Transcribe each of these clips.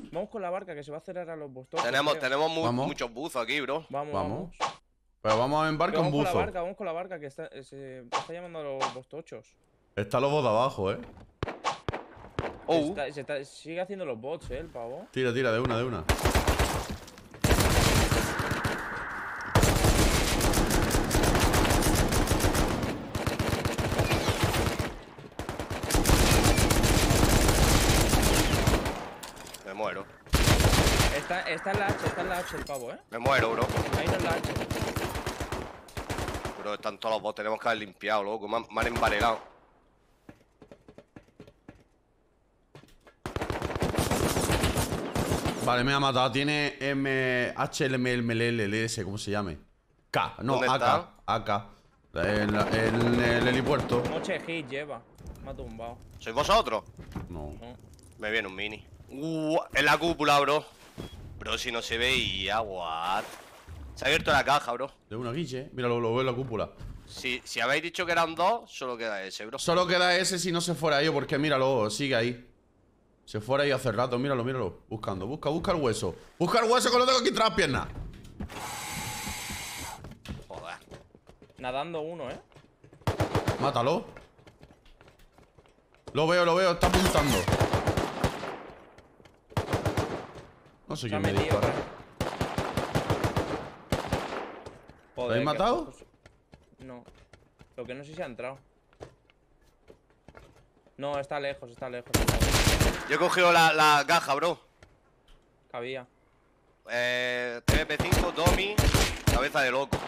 Vamos con la barca que se va a cerrar a los bostos. Tenemos muchos buzos aquí, bro. Vamos. Pero vamos en barca en buzo. Vamos con la barca que se está llamando a los bostochos. Está los bots de abajo, Sigue haciendo los bots, el pavo. Tira, de una. Me muero. Está en la H el pavo, Me muero, bro. Ahí no es la H. Bro, están todos los bots, tenemos que haber limpiado, loco. Me han embarelado. Vale, me ha matado. Tiene HLMLLS, ¿cómo se llame? K, no, AK. En el helipuerto. Noche hit lleva. Me ha tumbado. ¿Sois vosotros? No. Me viene un mini. En la cúpula, bro. Bro, si no se veía, what? Se ha abierto la caja, bro. De una guille, mira, lo veo en la cúpula. Si habéis dicho que eran dos, solo queda ese, bro. Solo queda ese si no se fuera yo, porque míralo, sigue ahí. Se fuera ahí hace rato, míralo. Busca el hueso. Busca el hueso que lo tengo aquí entre las piernas. Joder. Nadando uno, Mátalo. Lo veo, está apuntando. No sé quién me dispara. ¿Lo habéis matado? No. Lo que no sé si ha entrado. No, está lejos. Yo he cogido la caja, bro. Cabía. TVP5, Domi, cabeza de loco.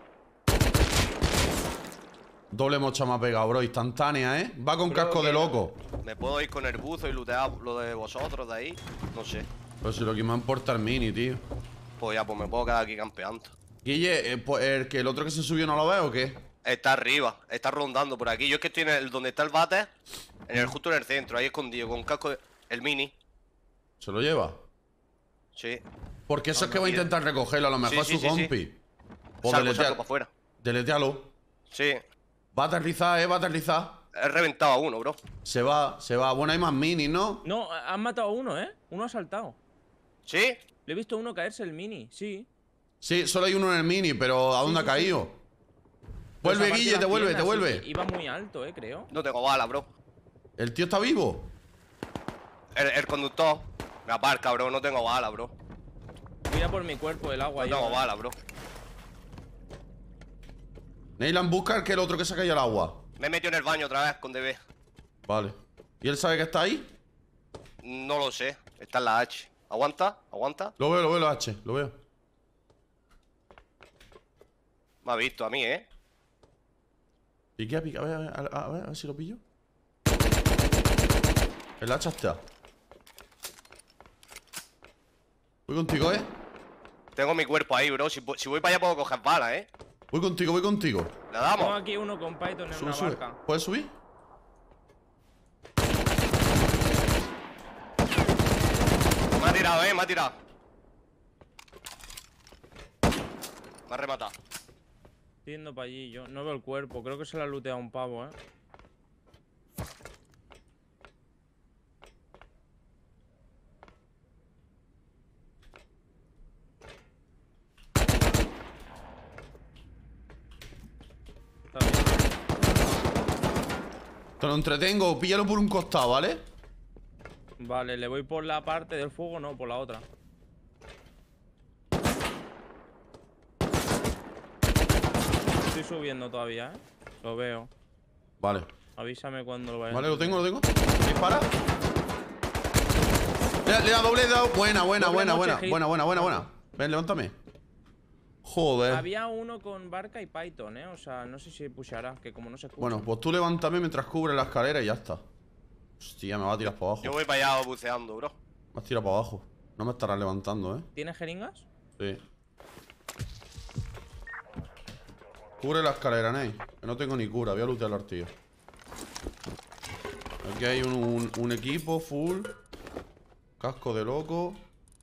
Doble mocha me ha pegado, bro. Instantánea, Va con casco de loco. Me puedo ir con el buzo y lootear lo de vosotros de ahí. No sé. Pero si lo que me importa el mini, tío. Pues ya, pues me puedo quedar aquí campeando. Guille, ¿el otro que se subió no lo ve o qué? Está arriba, está rondando por aquí. Yo es que estoy donde está el bate, justo en el centro, ahí escondido, con casco de... El mini. ¿Se lo lleva? Sí. Porque eso es que va a intentar recogerlo, a lo mejor Sí, su compi. Pues salgo para afuera. Deletealo. Sí. Va a aterrizar, va a aterrizar. He reventado a uno, bro. Se va. Bueno, hay más minis, ¿no? No, han matado a uno, Uno ha saltado. ¿Sí? Le he visto a uno caerse el mini, sí. Sí, solo hay uno en el mini, pero ¿a dónde ha caído? Vuelve, Pues Guille, te vuelve. Iba muy alto, creo. No tengo bala, bro. ¿El tío está vivo? El conductor. Me aparca, bro. No tengo bala, bro. Mira por mi cuerpo el agua. No tengo bala, bro. Neyland, busca que el otro que se ha caído al agua. Me he metido en el baño otra vez con DB. Vale. ¿Y él sabe que está ahí? No lo sé. Está en la H. ¿Aguanta? Lo veo, H. Lo veo. Me ha visto a mí, Pique, a ver si lo pillo. El hacha está. Voy contigo, Tengo mi cuerpo ahí, bro. Si voy para allá puedo coger balas, Voy contigo. ¿Le damos? Tengo aquí uno con Python en una barca. ¿Puedes subir? Me ha tirado, me ha tirado. Me ha rematado. Estoy yendo para allí, yo no veo el cuerpo. Creo que se le ha looteado un pavo, Te lo entretengo, píllalo por un costado, ¿vale? Vale, le voy por la parte del fuego, no, por la otra. Estoy subiendo todavía, Lo veo. Vale. Avísame cuando lo vayas. Vale, lo tengo. Dispara. Le he dado, Buena. Ven, levántame. Joder. Había uno con barca y Python, O sea, no sé si pushará, que como no se escucha. Bueno, pues tú levántame mientras cubre la escalera y ya está. Hostia, me va a tirar para abajo. Yo voy para allá buceando, bro. Me has tirado para abajo. No me estarás levantando, ¿Tienes jeringas? Sí. Cubre la escalera, Ney. Que no tengo ni cura, voy a lootear al tío. Aquí hay un equipo full. Casco de loco.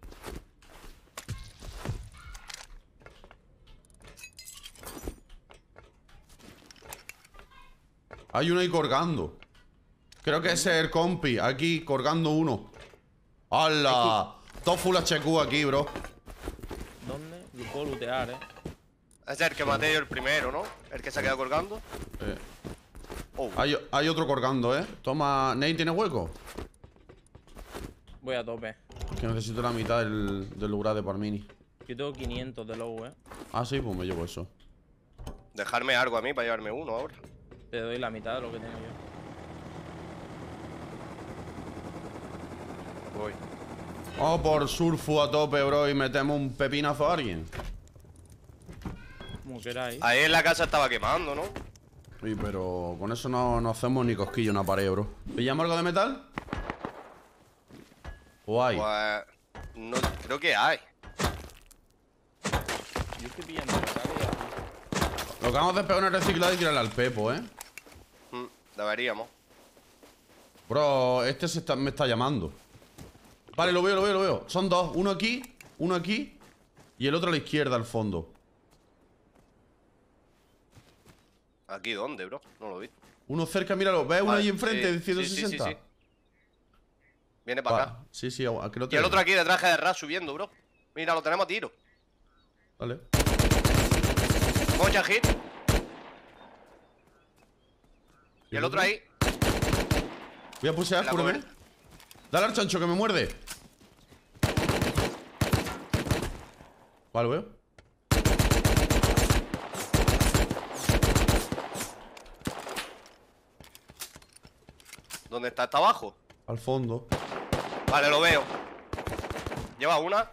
Hay uno ahí colgando. Creo que ese es el compi. Aquí, colgando uno. ¡Hala! Todo full HQ aquí, bro. ¿Dónde? Lo puedo lootear, Ese es el que maté yo el primero, ¿no? El que se ha quedado colgando. Oh. Hay otro colgando, Toma. ¿Ney tiene hueco? Voy a tope. Que necesito la mitad del lugar de Parmini. Yo tengo 500 de low, Ah, sí, pues me llevo eso. Dejarme algo a mí para llevarme uno ahora. Te doy la mitad de lo que tengo yo. Voy. Vamos por surfu a tope, bro, y metemos un pepinazo a alguien. Como queráis. Ahí en la casa estaba quemando, ¿no? Sí, pero con eso no hacemos ni cosquillo en una pared, bro. ¿Pillamos algo de metal? ¿O hay? Pues... No, creo que hay. Yo estoy pillando metal y aquí. Lo que vamos a hacer es pegar una reciclada y tirarle al Pepo, Deberíamos. Bro, este me está llamando. Vale, lo veo. Son dos. Uno aquí y el otro a la izquierda, al fondo. ¿Aquí dónde, bro? No lo vi. Uno cerca, míralo. ¿Ves uno Vale, ahí enfrente de sí, 160? sí. Viene para acá. Sí, aquí lo Y tengo. el otro aquí de traje de ras subiendo, bro. Mira, lo tenemos a tiro. Vale. Mucha hit. Y el otro ahí. Voy a pusear, La cúreme. cover. Dale al chancho que me muerde. Vale, veo. ¿Dónde está? ¿Está abajo? Al fondo. Vale, lo veo. Lleva una.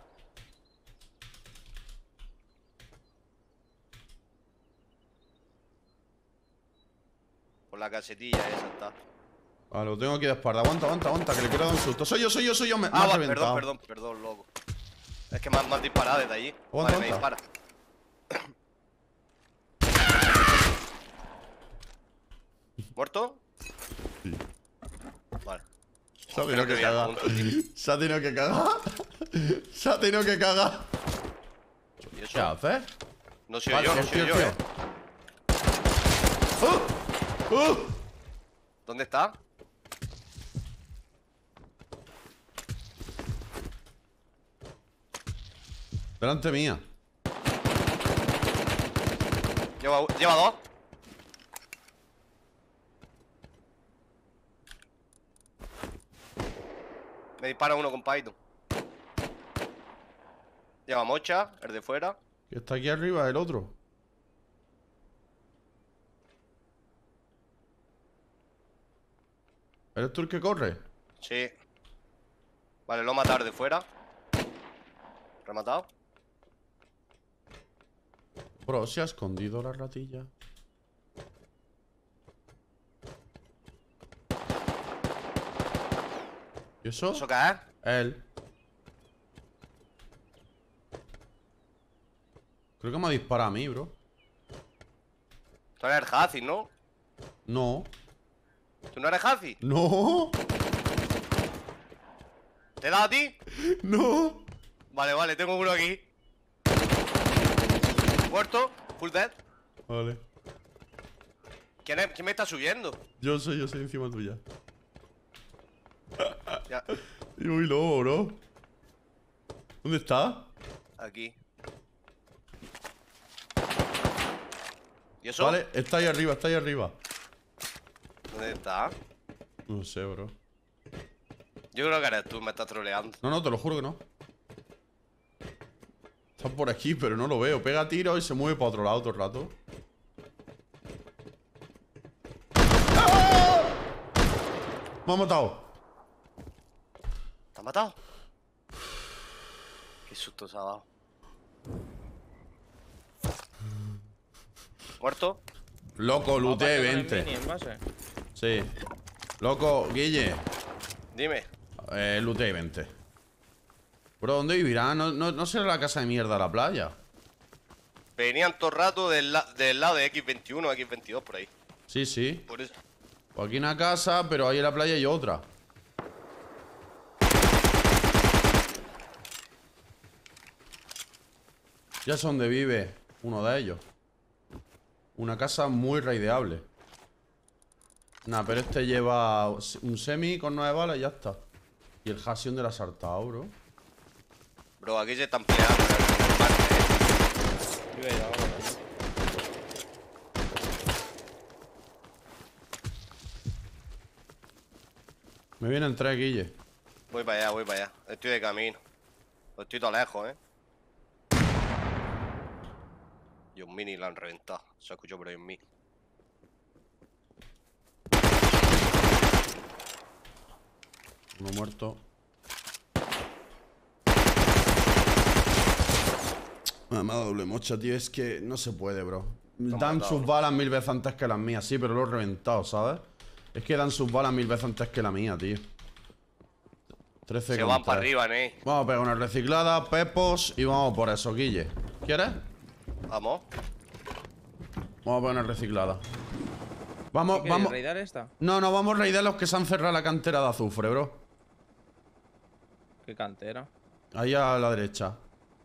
Por la casetilla esa está. Vale, lo tengo aquí de espalda. Aguanta, que le quiero dar un susto. Soy yo. Me has reventado. Perdón, loco. Es que me han disparado desde allí. Aguanta, Vale, me dispara. ¿Muerto? Sí. Vale. Se ha tenido que Creo cagar. había punto, tío. Se ha tenido que cagar. Se ha tenido que cagar. ¿Y eso? ¿Qué haces? No soy Vale, yo, no soy yo, tío. ¿Dónde está? Delante mía. Lleva dos. Me dispara uno con Python. Lleva mocha, el de fuera. Que está aquí arriba, el otro. ¿Eres tú el que corre? Sí. Vale, lo he matado el de fuera. Rematado. Bro, se ha escondido la ratilla. ¿Y eso? ¿Eso qué es? Él. Creo que me ha disparado a mí, bro. Tú eres el Hazi, ¿no? No. ¿Tú no eres Hazi? No. ¿Te he dado a ti? No. Vale, tengo uno aquí. Muerto, full dead. Vale. ¿Quién me está subiendo? Yo soy encima tuya. Ya, Uy, no, bro. ¿Dónde está? aquí. ¿Y eso? Vale, está ahí arriba, ¿Dónde está? No sé, bro. Yo creo que eres tú, me estás troleando. No, te lo juro que no. Está por aquí, pero no lo veo. Pega tiro y se mueve para otro lado todo el rato. ¡Ah! Me ha matado. ¿Te has matado? Qué susto se ha dado. ¿Muerto? Loco, looté Aparte con el 20. mini en base. Sí. Loco, Guille. Dime. Looté 20. Bro, ¿dónde vivirá? No será la casa de mierda de la playa. Venían todo el rato del lado de X21, X22 por ahí. Sí. Por eso. Pues aquí una casa, pero ahí en la playa hay otra. Ya sé dónde vive uno de ellos. Una casa muy raideable. Nah, pero este lleva un semi con 9 balas y ya está. Y el Hasion de la sartao, bro. Bro, aquí se están peleando. Yo he ido ahora, ¿no? Me vienen 3, Guille. Voy para allá, voy para allá. Estoy de camino. Estoy todo lejos, Y un mini lo han reventado. Se escuchó por ahí un mini. Uno muerto. Me ha dado doble mocha, tío. Es que no se puede, bro. Dan sus balas 1000 veces antes que las mías, sí, pero lo he reventado, ¿sabes? Es que dan sus balas 1000 veces antes que la mía, tío. 13 Se van para arriba, ¿eh? Vamos a pegar una reciclada, pepos y vamos por eso, Guille. ¿Quieres? Vamos. Vamos a pegar una reciclada. Vamos, ¿Qué vamos. raidar esta? No, no, vamos a raidar los que se han cerrado la cantera de azufre, bro. ¿Qué cantera? Ahí a la derecha.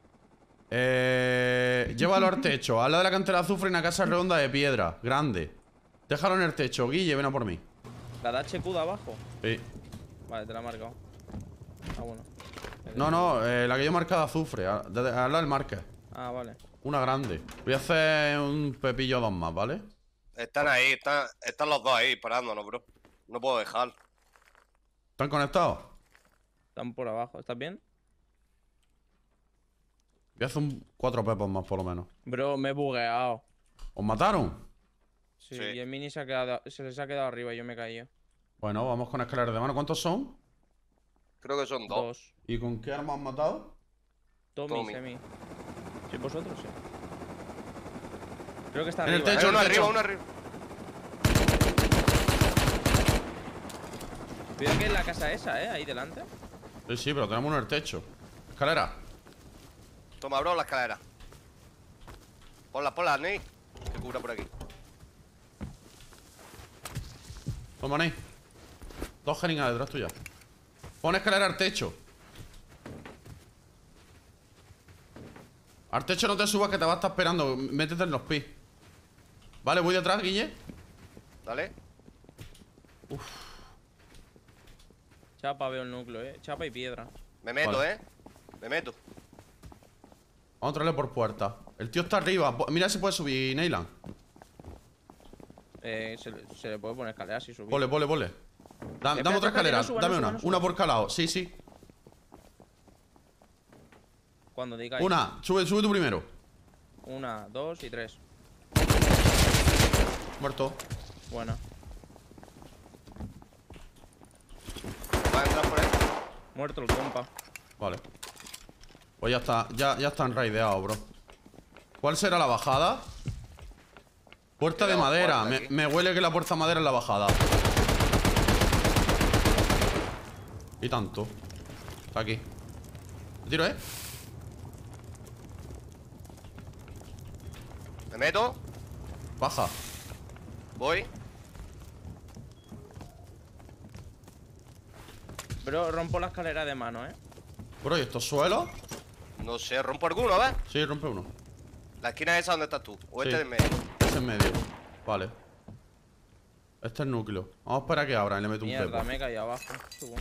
Llévalo al techo. Al lado de la cantera de azufre hay una casa redonda de piedra, grande. Déjalo en el techo, Guille, ven a por mí. ¿La de HQ de abajo? Sí. Vale, te la he marcado. Ah, bueno. No, no, la que yo he marcado de azufre, al lado del marca. Ah, vale. Una grande. Voy a hacer un pepillo 2 más, ¿vale? Están ahí, están los dos ahí parándonos, bro. No puedo dejar. ¿Están conectados? Están por abajo. ¿Estás bien? Voy a hacer 4 pepos más, por lo menos. Bro, me he bugueado. ¿Os mataron? Sí, Sí. y el mini se les ha quedado arriba y yo me he caído. Bueno, vamos con escaleras de mano. ¿Cuántos son? Creo que son dos. Dos. ¿Y con qué arma han matado? Tommy, Semi. ¿Sí vosotros? Sí. Creo que está En el arriba. techo, Uno el arriba, techo. uno arriba. Cuidado que es la casa esa, ahí delante. Sí, sí, pero tenemos uno en el techo. Escalera. Toma, bro, la escalera. Ponla, Ney. Que cubra por aquí. Toma, Ney. 2 jeringas detrás tuya. Pon escalera al techo. Al techo no te subas que te va a estar esperando. Métete en los pies. Vale, voy detrás, Guille. Dale. Chapa, veo el núcleo, Chapa y piedra. Me meto, Vale. Me meto. Vamos a traerle por puerta. El tío está arriba. Mira si puede subir, Neyland. Se le puede poner escaleras y subir. Pole. Dame Espera, otra escalera. no suba, Dame no una. suba, no suba. Una por cada lado. Sí. Cuando digáis. Una. Sube tú primero. 1, 2 y 3. Muerto. Buena. Va a entrar por ahí. Muerto el compa. Vale. Pues ya está. Ya están raideados, bro. ¿Cuál será la bajada? Puerta de Tenemos madera. puerta aquí. Me huele que la puerta de madera es la bajada. Y tanto. Está aquí. Te tiro, Me meto. Baja. Voy. Bro, rompo la escalera de mano, Bro, ¿y estos suelos? No sé, rompo alguno, ¿ves? Sí, rompe uno. La esquina esa donde estás tú. O Sí. este de en medio. Ese en medio. Vale. Este es el núcleo. Vamos a esperar a que abran y le meto un Mierda, pepo. me he caído abajo. Subo.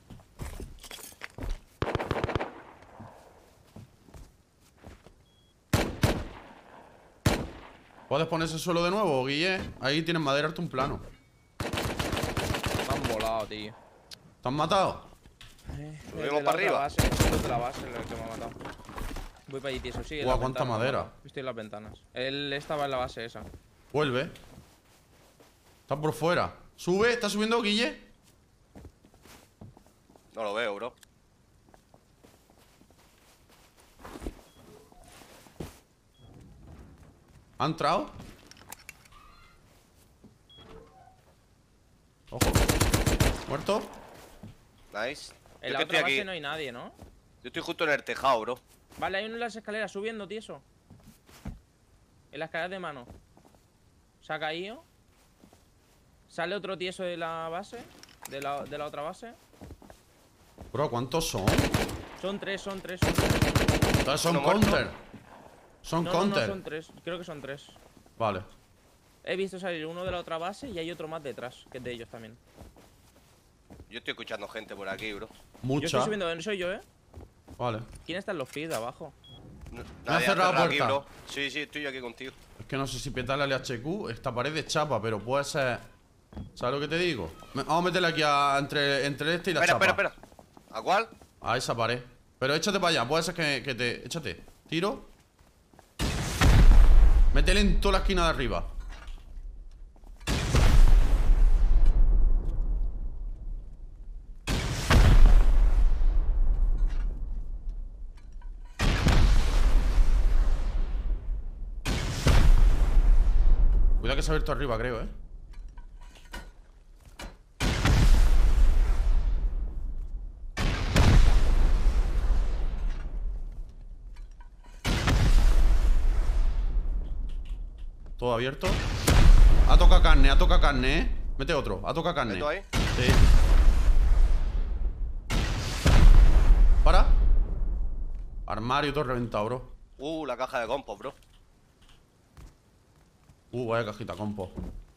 ¿Puedes poner ese suelo de nuevo, Guille? Ahí tienes madera, harto un plano. Me han volado, tío. ¿Te han matado? Subimos para arriba. Los de la base, el que me ha matado. Voy para allí, tío. Sí, en Guau, las cuánta ventanas, madera. me ha matado. Estoy en las ventanas. Él estaba en la base esa. Vuelve. Está por fuera. Sube, ¿está subiendo, Guille? No lo veo, bro. ¿Ha entrado? Ojo. ¿Muerto? Nice. En Yo la que otra estoy base aquí. no hay nadie, ¿no? Yo estoy justo en el tejado, bro. Vale, hay uno en las escaleras subiendo, tieso. En las escaleras de mano. Se ha caído. Sale otro tieso de la base. De la otra base. Bro, ¿cuántos son? Son tres. Son Uno muerto. counter. Son No, counter. son tres. Creo que son tres. Vale. He visto salir uno de la otra base y hay otro más detrás, que es de ellos también. Yo estoy escuchando gente por aquí, bro. Yo Mucha. estoy subiendo, soy yo, Vale. ¿Quién está en los pies de abajo? Nadie ha cerrado aquí, puerta. bro. Sí, sí, estoy yo aquí contigo. Es que no sé si petarle al HQ. Esta pared de chapa, pero puede ser. ¿Sabes lo que te digo? Vamos a meterle aquí entre este y la chapa. Espera. ¿A cuál? A esa pared. Pero échate para allá. Puede ser que te. Échate. Tiro. Métele en toda la esquina de arriba. Cuidado que se ha abierto arriba, creo, ¿eh? Todo abierto. Ha tocado carne, ¿eh? Mete otro, ha tocado carne. ¿Meto ahí? Sí. Para. Armario todo reventado, bro. La caja de compost, bro. Vaya cajita, compo.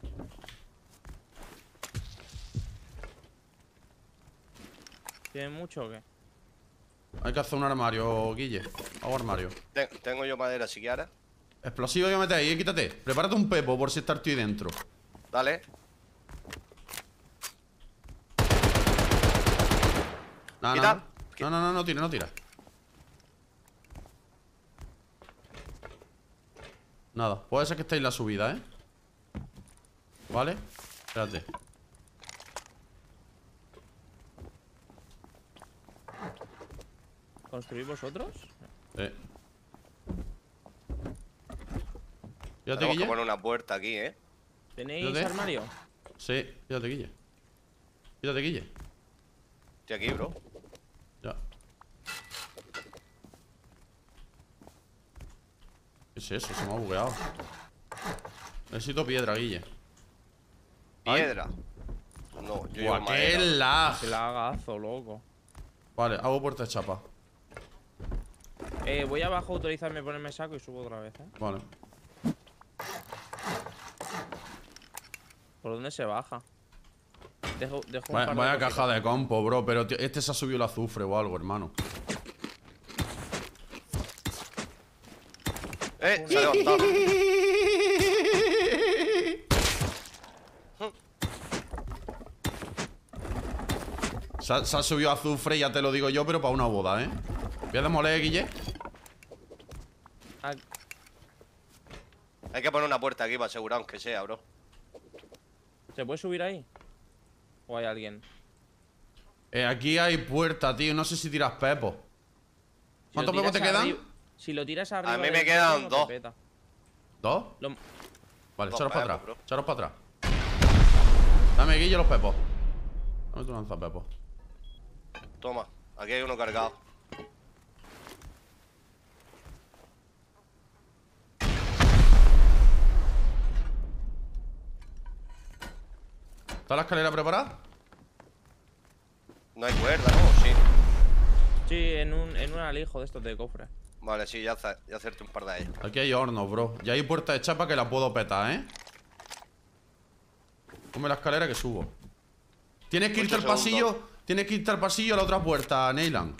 ¿Tiene mucho o qué? Hay que hacer un armario, Guille. Hago armario. Tengo yo madera si quieres. Explosivo, ya mete ahí, quítate. Prepárate un pepo por si está tú ahí dentro. Dale. Nada. No tira. Nada, puede ser que esté en la subida, ¿eh? Vale, espérate. ¿Construís vosotros? Fíjate, Tenemos Guille. que poner una puerta aquí, ¿eh? ¿Tenéis Fíjate. armario? Sí, fíjate, Guille. Fíjate, Guille. Estoy aquí, bro. Ya. ¿Qué es eso? Se me ha bugueado. Necesito piedra, Guille. Piedra. No, yo llevo Guau, qué madera. lag. Que la hagazo, loco. Vale, hago puerta de chapa. Voy abajo a autorizarme ponerme saco y subo otra vez, ¿eh? Vale. ¿Por dónde se baja? Dejo un par Vaya, de vaya cositas. caja de compo, bro. Pero tío, este se ha subido el azufre o algo, hermano. Se ha levantado. Se ha subido azufre, ya te lo digo yo, pero para una boda, ¿eh? Voy a demoler, Guille. Ah, Hay que poner una puerta aquí para asegurar, aunque sea, bro. ¿se puede subir ahí? ¿O hay alguien? Aquí hay puerta, tío. No sé si tiras pepos. Si ¿Cuántos lo pepos te tiras quedan? arriba- Si lo tiras arriba. A mí del me suelo, quedan no te 2. peta. ¿Dos? Lo- Vale, Dos echaros para pepos, atrás. bro. Echaros para atrás. Dame, Guille, los pepos. Dame tu lanzapepos. Toma, aquí hay uno cargado. ¿Está la escalera preparada? No hay cuerda, ¿no? Sí. Sí, en un alijo de estos de cofre. Vale, sí, ya acerté un par de ellos. Aquí hay hornos, bro. Ya hay puerta de chapa que la puedo petar, ¿eh? Ponme la escalera que subo. Tienes que irte al 8 segundos. pasillo. Tienes que irte al pasillo a la otra puerta, Neyland.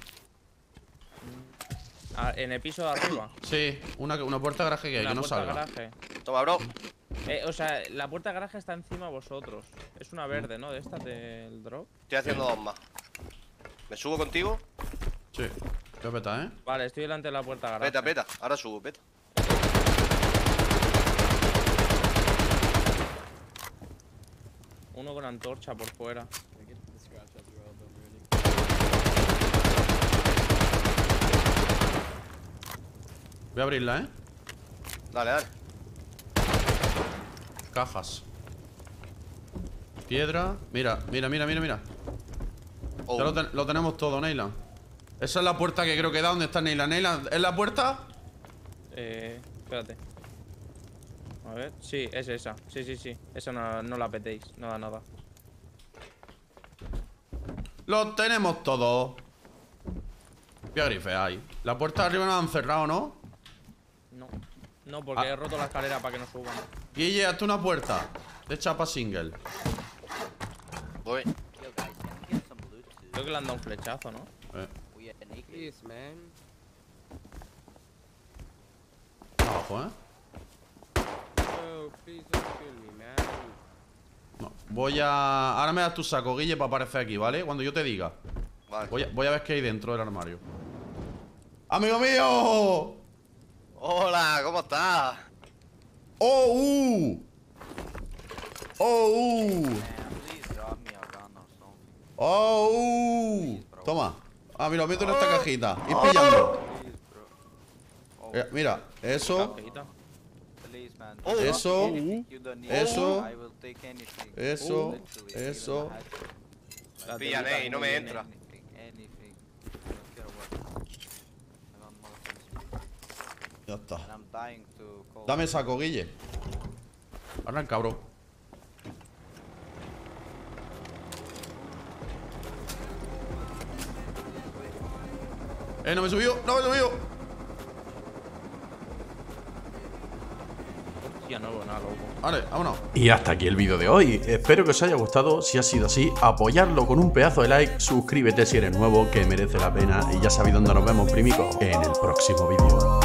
Ah, en el piso de arriba. Sí, una puerta de garaje que hay, Una que no puerta salga. garaje. Toma, bro. O sea, la puerta de garaje está encima de vosotros. Es una verde, ¿no? De estas del drop. Estoy haciendo 2 más. ¿Me subo contigo? Sí, voy a petar, ¿eh? Vale, estoy delante de la puerta de garaje. Peta. Ahora subo, peta. Uno con antorcha por fuera. Voy a abrirla, ¿eh? Dale. Cajas. Piedra. Mira. Oh. Ya lo tenemos todo, Neyland. Esa es la puerta que creo que da donde está Neyland. Neyland, ¿es la puerta? Espérate. A ver, sí, es esa. Sí. Esa no la petéis. Nada. Lo tenemos todo. Voy a grifear ahí. La puerta de arriba nos han cerrado, ¿no? No, porque he roto la escalera para que no suban. Guille, hazte una puerta de chapa single. Voy. Creo que le han dado un flechazo, ¿no? Please, man. Abajo, Oh, please don't kill me, man. No, voy a... Ahora me das tu saco, Guille, para aparecer aquí, ¿vale? Cuando yo te diga. Vale. Voy a ver qué hay dentro del armario. ¡Amigo mío! Hola, ¿cómo estás? ¡Oh, ¡Oh, ¡Oh, Toma. Ah, mira, lo meto en esta cajita. Ir pillando. Mira, eso. Eso. Eso. Eso. Píllame y no me entra. Ya está. Dame el saco, Guille. Arranca, bro. No me subió, no me subió. Hostia, no, nada, loco. Vale, vámonos. Y hasta aquí el vídeo de hoy. Espero que os haya gustado. Si ha sido así, apoyadlo con un pedazo de like. Suscríbete si eres nuevo, que merece la pena. Y ya sabéis dónde nos vemos, primicos, en el próximo vídeo.